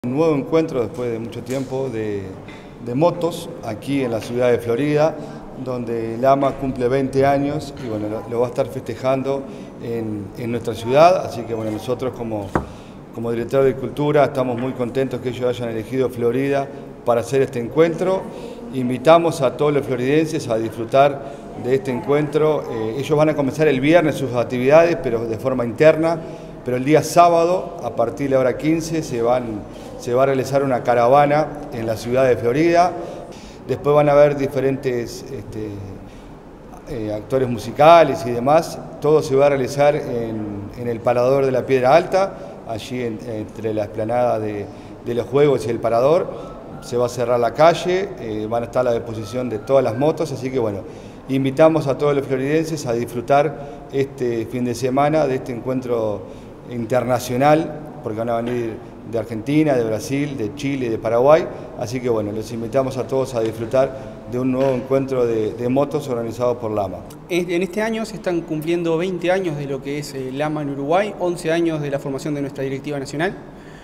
Un nuevo encuentro después de mucho tiempo de motos aquí en la ciudad de Florida, donde Lama cumple 20 años y bueno, lo va a estar festejando en nuestra ciudad, así que bueno, nosotros como director de Cultura estamos muy contentos que ellos hayan elegido Florida para hacer este encuentro. Invitamos a todos los floridenses a disfrutar de este encuentro. Ellos van a comenzar el viernes sus actividades, pero de forma interna. Pero el día sábado, a partir de la hora 15, se va a realizar una caravana en la ciudad de Florida. Después van a haber diferentes actores musicales y demás. Todo se va a realizar en el Parador de la Piedra Alta, allí entre la explanada de los Juegos y el Parador. Se va a cerrar la calle, van a estar a la disposición de todas las motos, así que bueno, invitamos a todos los floridenses a disfrutar este fin de semana de este encuentro internacional, porque van a venir de Argentina, de Brasil, de Chile, de Paraguay, así que bueno, los invitamos a todos a disfrutar de un nuevo encuentro de motos organizado por Lama. En este año se están cumpliendo 20 años de lo que es Lama en Uruguay, 11 años de la formación de nuestra directiva nacional.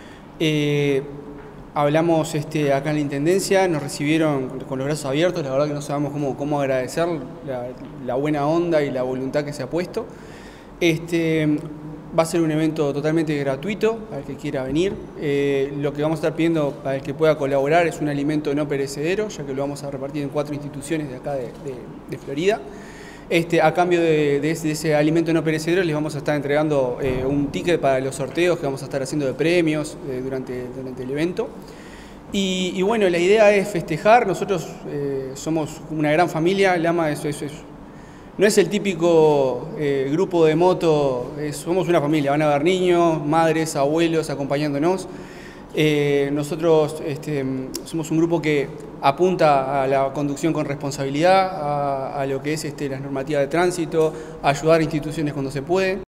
Hablamos acá en la Intendencia, nos recibieron con los brazos abiertos, la verdad que no sabemos cómo agradecer la buena onda y la voluntad que se ha puesto. Va a ser un evento totalmente gratuito para el que quiera venir. Lo que vamos a estar pidiendo para el que pueda colaborar es un alimento no perecedero, ya que lo vamos a repartir en 4 instituciones de acá de Florida. A cambio de ese alimento no perecedero les vamos a estar entregando un ticket para los sorteos que vamos a estar haciendo de premios durante el evento. Y bueno, la idea es festejar. Nosotros somos una gran familia. Lama no es el típico grupo de moto, somos una familia. Van a haber niños, madres, abuelos acompañándonos. Nosotros somos un grupo que apunta a la conducción con responsabilidad, a lo que es las normativas de tránsito, a ayudar a instituciones cuando se puede.